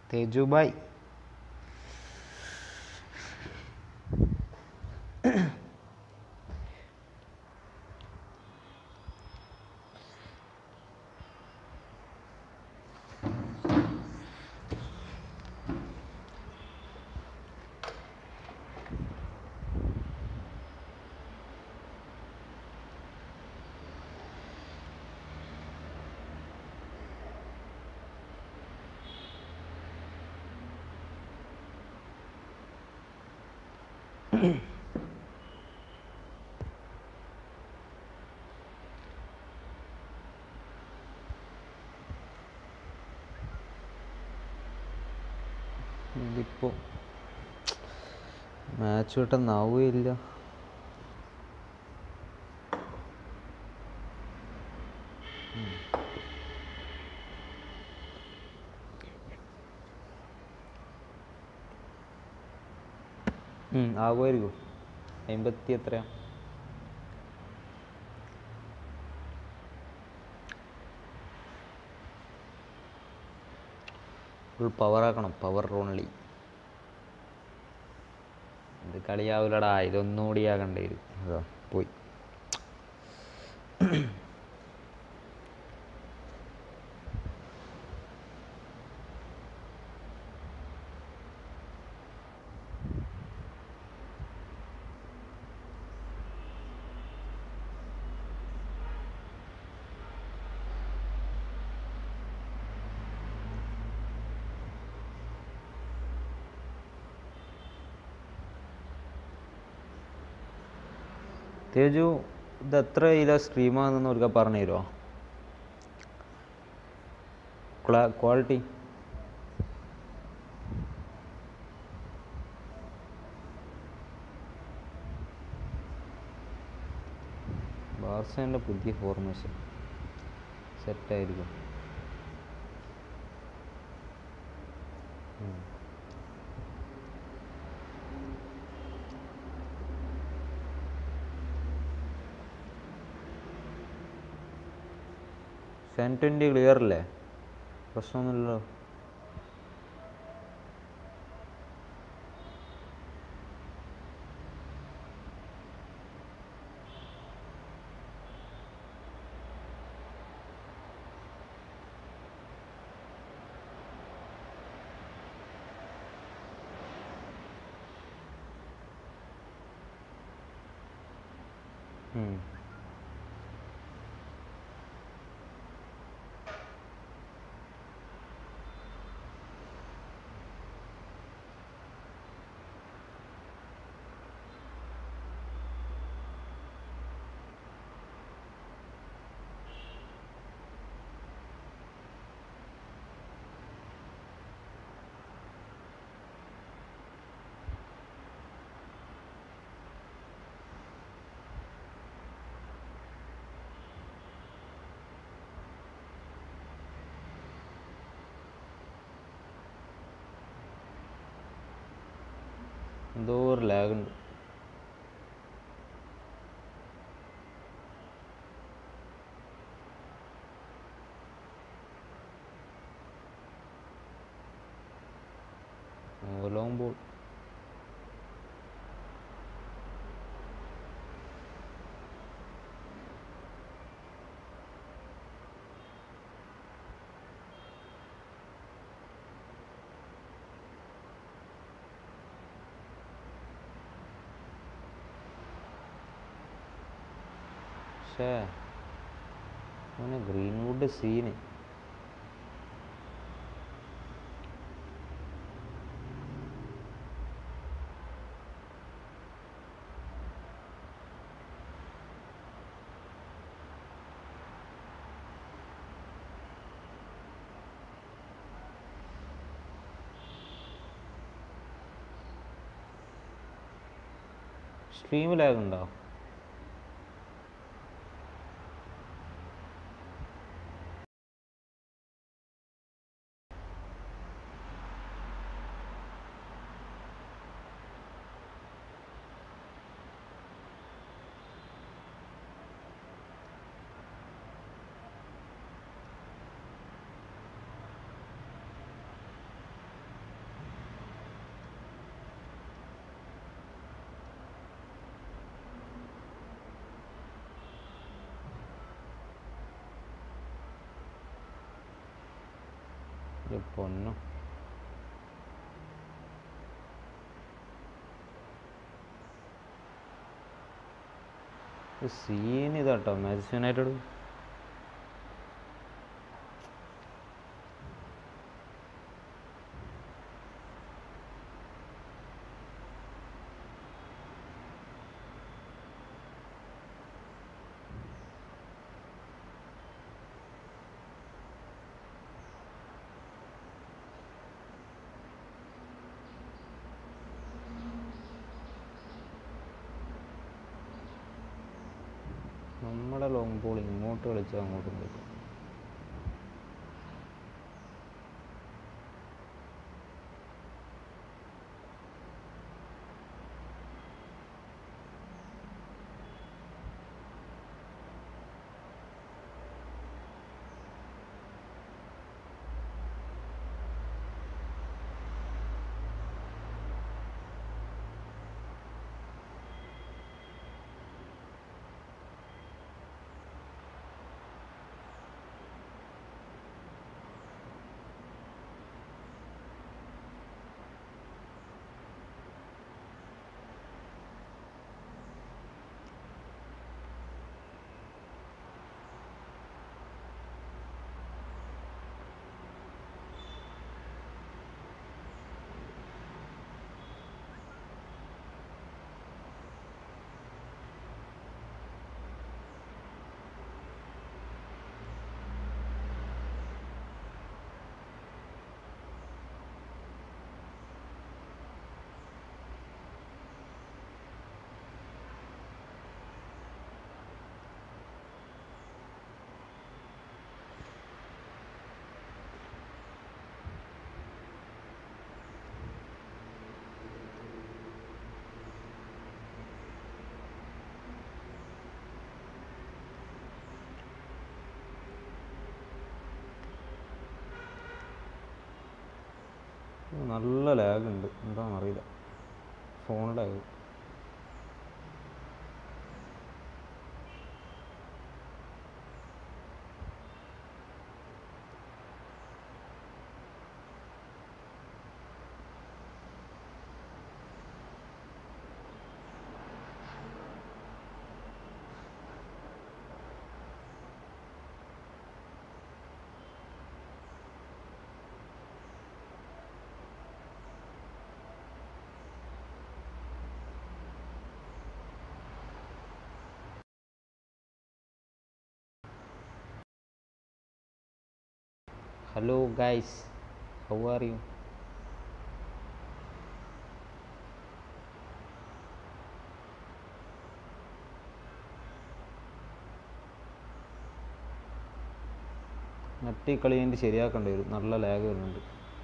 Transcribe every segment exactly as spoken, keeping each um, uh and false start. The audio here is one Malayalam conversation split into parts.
തേജുബായ് ഇതിപ്പോൾ മാച്ച് കിട്ടുന്നാവുകയില്ല. ആകുമായിരിക്കും. അമ്പത്തി എത്രയാ? ഫുൾ പവറാക്കണം. Power only. ഇത് കളിയാവില്ലടാ. ഇതൊന്നും കൂടി ആകേണ്ടി വരും. അതാ പോയി. തേജു, ഇത് എത്ര കിലോ സ്ട്രീമാണെന്ന് ഒരിക്കൽ പറഞ്ഞു തരുമോ? ക്വാളിറ്റി ബാർസേൻ്റെ പുതിയ ഫോർമേഷൻ സെറ്റായിരിക്കും. ടെൻ ട്വൻറ്റി ക്ലിയർ അല്ലേ? പ്രശ്നമൊന്നുമില്ലല്ലോ. എന്തോ ഒരു ലാഗുണ്ട്. ലോങ് ബോൾ പക്ഷേ അങ്ങനെ ഗ്രീൻവുഡ് സീന്. സ്ട്രീം ലാഗുണ്ടോ? ഇത് പൊന്നു സീൻ ഇതാട്ടോ മാഞ്ചസ്റ്റർ യുണൈറ്റഡ്. നമ്മുടെ ലോങ് ബോൾ ഇങ്ങോട്ട് കളിച്ചാൽ അങ്ങോട്ടും കളിക്കും. നല്ല ലാഗുണ്ട്, എന്താണെന്നറിയില്ല, phone lag. Hello guys, how are you? Net കളി കഴിഞ്ഞിട്ട് ശരിയാക്കേണ്ടി വരും, നല്ല ലാഗ് വരുന്നുണ്ട്.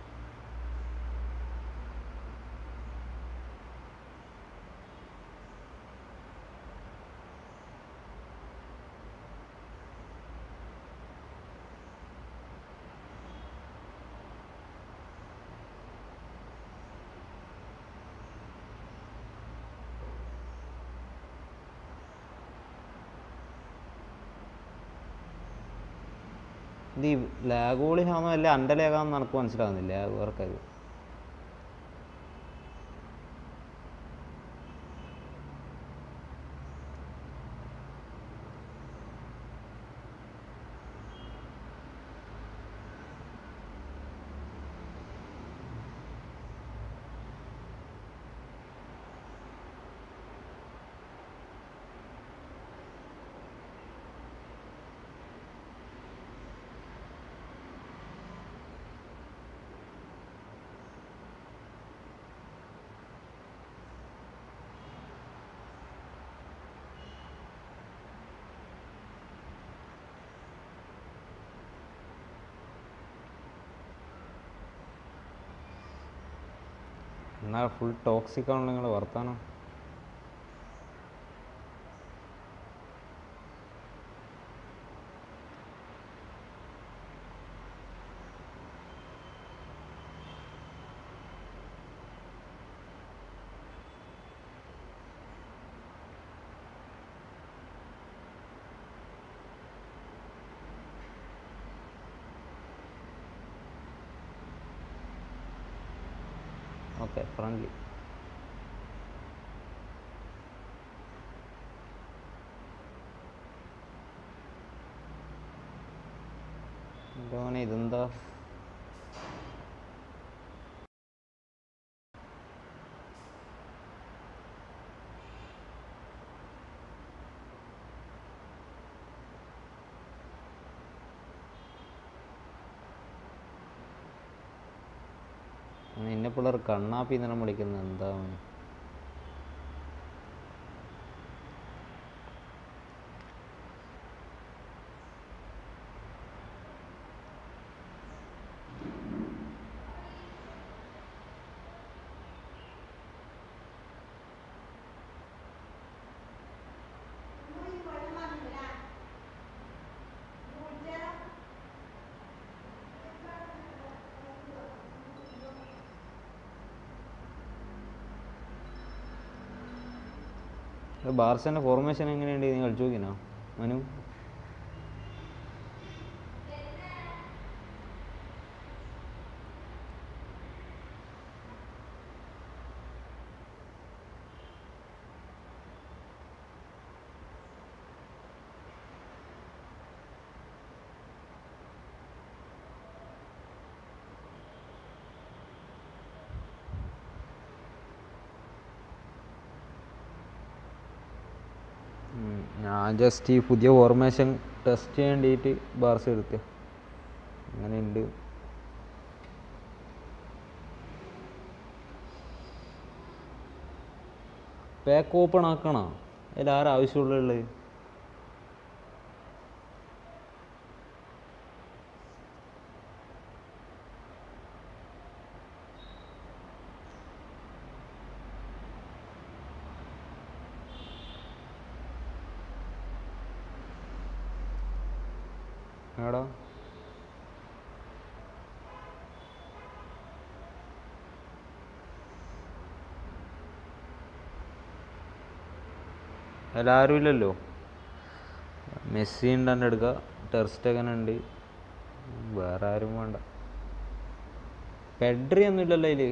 ഇത് ഈ ലാഗ് ഗോളിയാണോ അല്ല എൻ്റെ ലാഗാണെന്ന് എനിക്ക് മനസ്സിലാകുന്നില്ല വേർക്കാർ. എന്നാൽ ഫുൾ ടോക്സിക് ആണല്ലോ നിങ്ങൾ വർത്താനം. ഫ്രണ്ട്ലി. മോനെ ഇതെന്താ? നിന്നെ പിള്ളേർ കണ്ണാപ്പി നിറം വിളിക്കുന്നത് എന്താ? ബാർസന്റെ ഫോർമേഷൻ എങ്ങനെയുണ്ട്? നീ കളിച്ചു നോക്കിനോ മനു? ഞാൻ ജസ്റ്റ് ഈ പുതിയ ഫോർമേഷൻ ടെസ്റ്റ് ചെയ്യാൻ വേണ്ടിയിട്ട് ബാർസ എടുക്കുക. അങ്ങനെയുണ്ട്. പാക്ക് ഓപ്പൺ ആക്കണോ? അതിൽ ആരാവശ്യമുള്ളത്? എടാ എല്ലാവരും ഇല്ലല്ലോ. മെസ്സി ഉണ്ട് എൻ്റെ എടുക്കുക, ടെർ സ്റ്റെഗൻ ഉണ്ട്, വേറെ ആരും വേണ്ട. പെഡ്രി ഒന്നും ഇല്ലല്ലോ അതിൽ.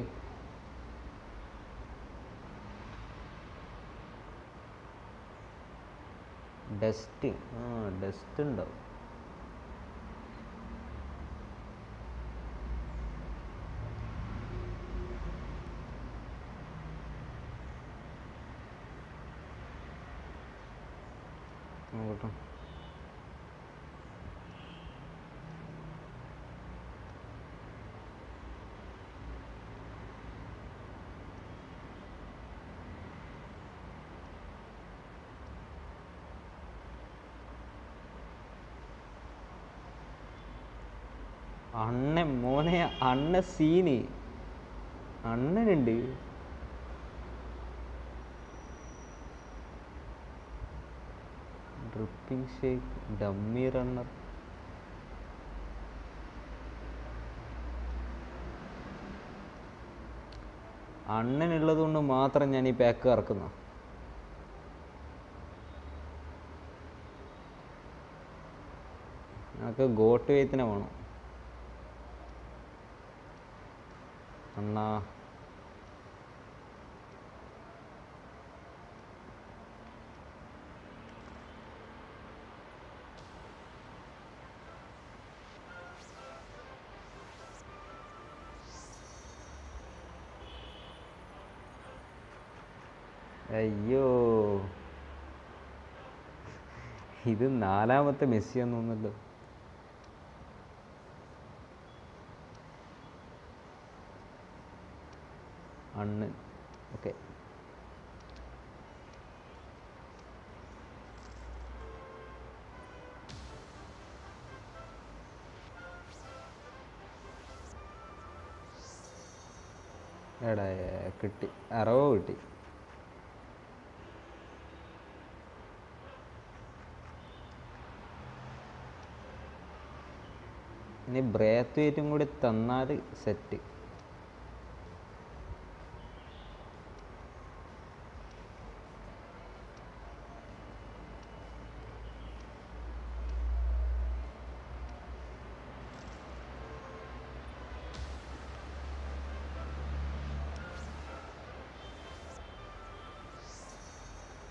ഡസ്റ്റ് ആ ഡസ്റ്റ് ഉണ്ടാവും. നോക്കട്ടെ. അണ്ണൻ മോനെ, അണ്ണ സീന് അണ്ണനുണ്ട്. Dripping shake, dummy runner. അണ്ണനുള്ളത് കൊണ്ട് മാത്രം ഞാൻ ഈ പാക്ക് ഇറക്കുന്ന. ഞങ്ങൾക്ക് ഗോട്ട് വെയ്ത്തിനെ വേണം അണ്ണാ. അയ്യോ, ഇത് നാലാമത്തെ മെസ്സിയാന്ന് തോന്നുന്നല്ലോ. അണ്ണൻ ഓക്കെ. എടാ കിട്ടി, അറവോ കിട്ടി. ഇനി ബ്രേത്ത് വെയിറ്റും കൂടി തന്നാൽ സെറ്റ്.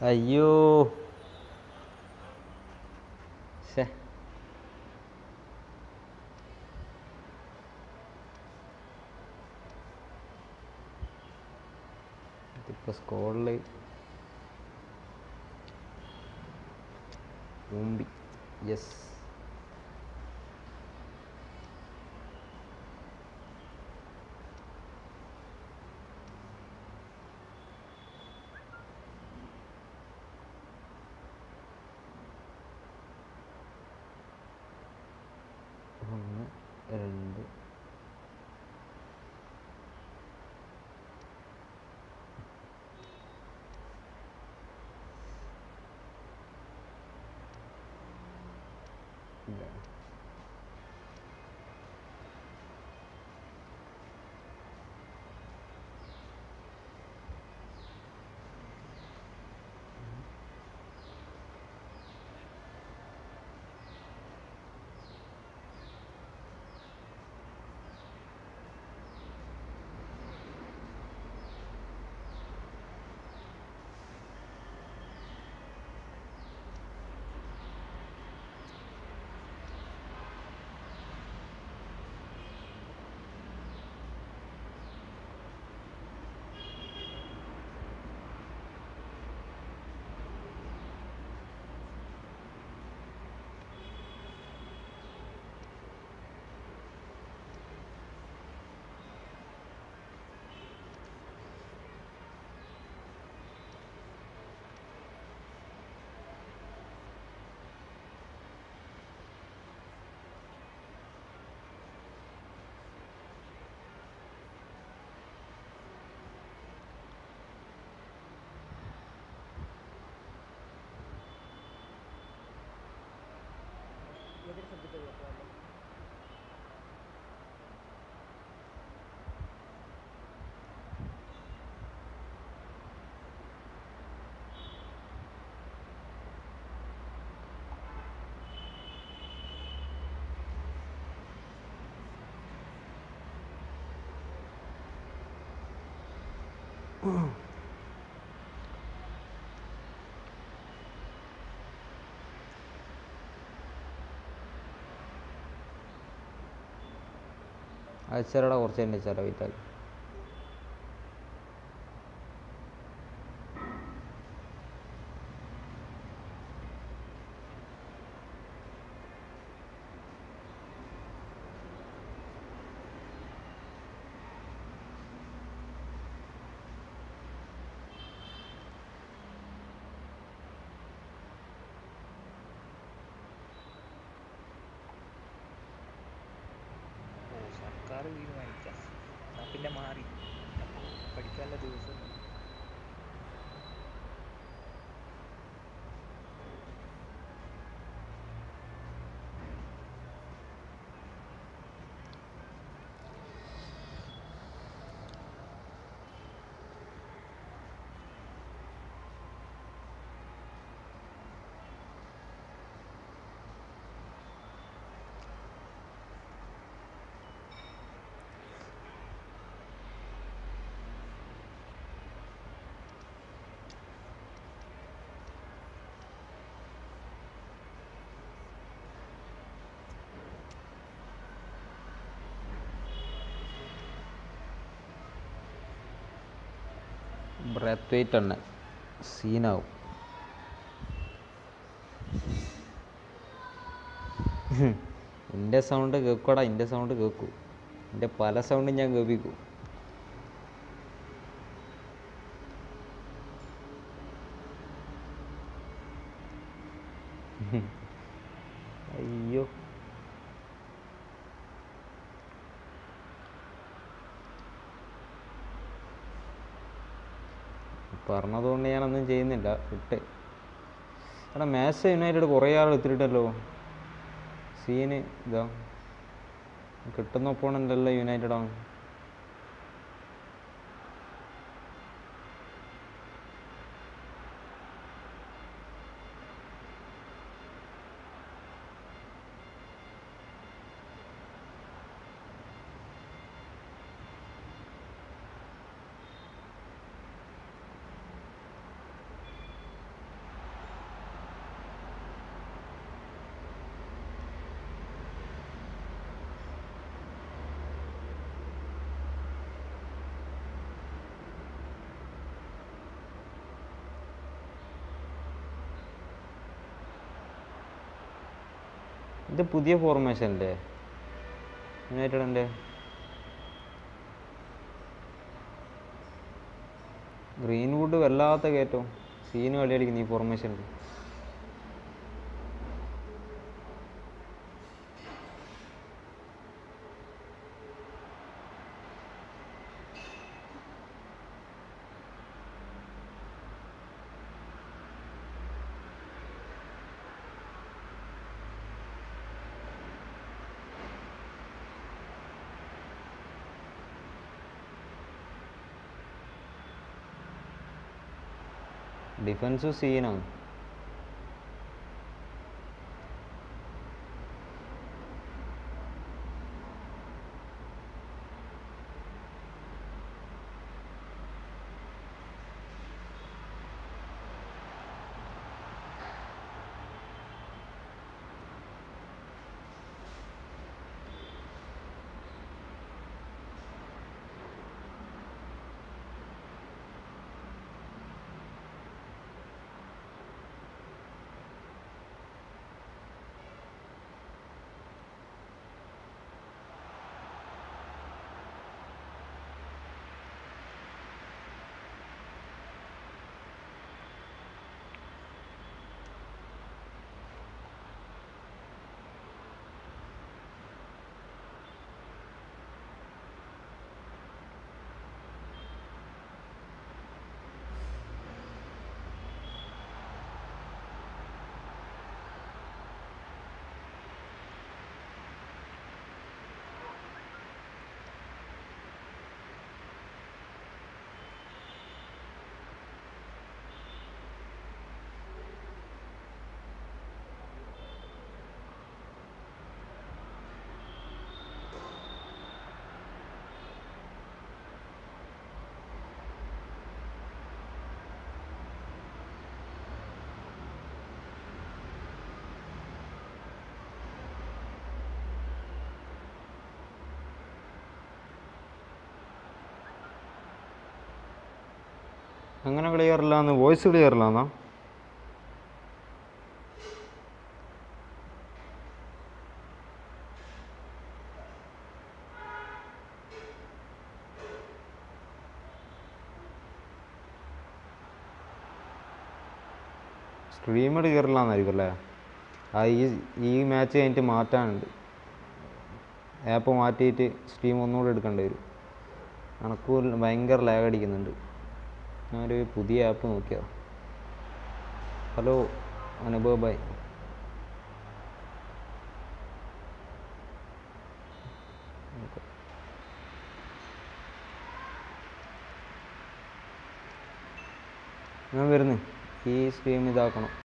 അയ്യോ ശേ ഇതിപ്പോൾ സ്കോളിൽ ഊമ്പി യെസ് ഒന്ന് രണ്ട് ഇല്ല അയച്ചാലടാ കുറച്ച് തന്നെ ചിലവിട്ടാൽ സർക്കാർ തീരുമാനിക്കാം. എന്നാ പിന്നെ മാറി പഠിക്കാനുള്ള ദിവസം ബ്രെത്ത് വെയിറ്റ് തന്നെ സീനാവും. എൻ്റെ സൗണ്ട് കേൾക്കോടാ, എൻ്റെ സൗണ്ട് കേൾക്കൂ. എൻ്റെ പല സൗണ്ടും ഞാൻ കേൾപ്പിക്കും. അയ്യോ പറഞ്ഞതുകൊണ്ട് ഞാനൊന്നും ചെയ്യുന്നില്ല. വിട്ട് എടാ മാച്ച് യുണൈറ്റഡ് കുറേ ആൾ എത്തിയിട്ടല്ലോ. സീന് ഇതാ കിട്ടുന്ന ഒപ്പോണൻ്റ് അല്ല യുണൈറ്റഡ് ആണ്. ഇത് പുതിയ ഫോർമേഷൻ അല്ലേ യുണൈറ്റഡിൻ്റെ? ഗ്രീൻവുഡ് വല്ലാത്ത കയറ്റവും സീന് കളി കളിക്കുന്നു ഈ ഫോർമേഷനിൽ. ഡിഫൻസ് സീനാണ്. അങ്ങനെ ക്ലിയറില്ലാന്ന് വോയിസ് ക്ലിയറില്ലാന്നാ? സ്ട്രീം ക്ലിയറില്ലാന്നായിരിക്കും അല്ലേ? ആ ഈ ഈ മാച്ച് കഴിഞ്ഞിട്ട് മാറ്റാനുണ്ട്. ആപ്പ് മാറ്റിയിട്ട് സ്ട്രീം ഒന്നുകൂടെ എടുക്കേണ്ടി വരും. കണക്ക് ഭയങ്കര ലാഗ് അടിക്കുന്നുണ്ട്. ഞാനൊരു പുതിയ ആപ്പ് നോക്കിയതാണ്. ഹലോ അനുഭവ് ഭായ്. ഞാൻ വരുന്നു. ഈ സ്ട്രീം ഇതാക്കണം.